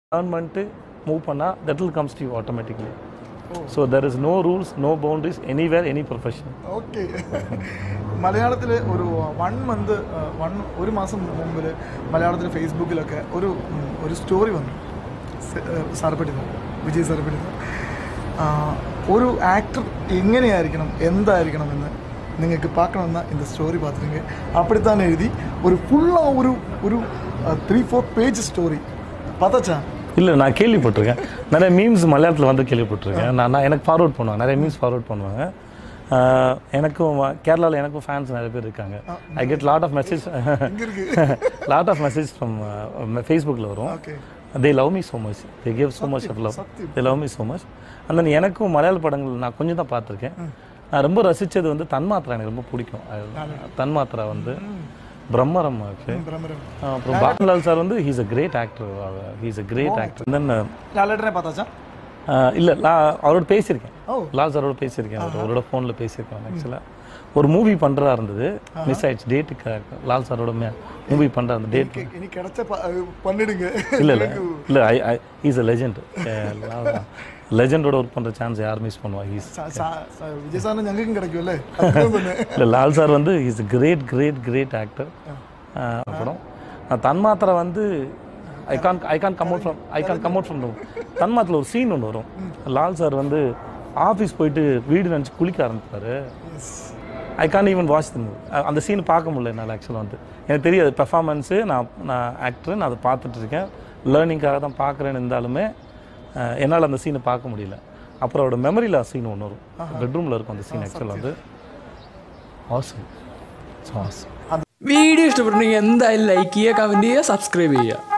learn பண்ணிட்டு move பண்ணா that will comes to you automatically. So there is no rules, no boundaries anywhere, any profession. Okay. മലയാളത്തിൽ ഒരു 1 month ഒരു മാസം മുമ്പ് മലയാളത്തിൽ ഫേസ്ബുക്കിലൊക്കെ ഒരു സ്റ്റോറി വന്നു. വിജയ് സരപടി ഒരു ആക്ടർ എങ്ങനെയായിരിക്കണം എന്തായിരിക്കണം എന്ന് നിങ്ങൾക്ക് பார்க்கணும்னா இந்த ஸ்டோரி பார்த்துங்க. அப்படித்தான் எழுதி ஒரு ஃபுல்லா ஒரு 3-4 பேஜ் ஸ்டோரி பார்த்தாச்சா? இல்லை, நான் கேள்விப்பட்டிருக்கேன். நிறைய மீம்ஸ் மலையாளத்தில் வந்து கேள்விப்பட்டிருக்கேன். நான் எனக்கு ஃபார்வர்ட் பண்ணுவாங்க, நிறைய மீம்ஸ் ஃபார்வர்ட் பண்ணுவாங்க. எனக்கும் கேரளாவில் எனக்கும் ஃபேன்ஸ் நிறைய பேர் இருக்காங்க. I get lot of message from ஃபேஸ்புக்கில் வரும். they love me so much, they give so much of love, they love me so much. and then எனக்கும் மலையாள படங்கள் நான் கொஞ்சம் தான் பார்த்துருக்கேன். நான் ரொம்ப ரசித்தது வந்து தன்மாத்திரா எனக்கு ரொம்ப பிடிக்கும். தன்மாத்திரா வந்து பிரம்மரம் இருக்கு. அப்புறம் மோகன்லால் சார் வந்து he is a great actor. he is a great actor. and then லாலட்டனை பார்த்தாச்சா? இல்லை, அவரோட பேசியிருக்கேன். லால் சாரோட பேசியிருக்கேன். அவரோட ஃபோனில் பேசியிருக்கேன். ஆக்சுவலாக ஒரு மூவி பண்ணுறதா இருந்தது, மிஸ் ஆயிடுச்சு. டேட்டுக்கு லால் சாரோட மூவி பண்ணுற அந்த டேட் கிடைச்ச பண்ணிடுங்க. இல்லை இஸ் அ லெஜெண்ட். லெஜெண்டோட ஒர்க் பண்ணுற சான்ஸ் யார் மிஸ் பண்ணுவாங்க? விஜய் சார் எங்களுக்கும் கிடைக்கும்ல. இல்லை, லால் சார் வந்து is great great great actor. அப்புறம் தன்மாத்திரா வந்து I can come out from Thanmathra ஒரு சீன் ஒன்று வரும். லால் சார் வந்து ஆஃபீஸ் போயிட்டு வீடு நினச்சி குளிக்க ஆரம்பிப்பார். I can even watch the movie. அந்த சீன் பார்க்க முடியல என்னால். ஆக்சுவலாக வந்து எனக்கு தெரியாது பெர்ஃபார்மன்ஸு. நான் ஆக்டர், நான் அதை பார்த்துட்ருக்கேன், லேர்னிங்காக தான் பார்க்குறேன்னு இருந்தாலுமே என்னால் அந்த சீனை பார்க்க முடியல. அப்புறம் அவரோட மெமரியில் சீன் ஒன்று வரும், பெட்ரூமில் இருக்கும் அந்த சீன். ஆக்சுவலாக வந்து ஆசம். വീഡിയോ ഇഷ്ടപ്പെട്ടെങ്കിൽ എന്തായാലും ലൈക്ക് ചെയ്യുക, കമൻറ്റ് ചെയ്യുക, സബ്സ്ക്രൈബ് ചെയ്യുക.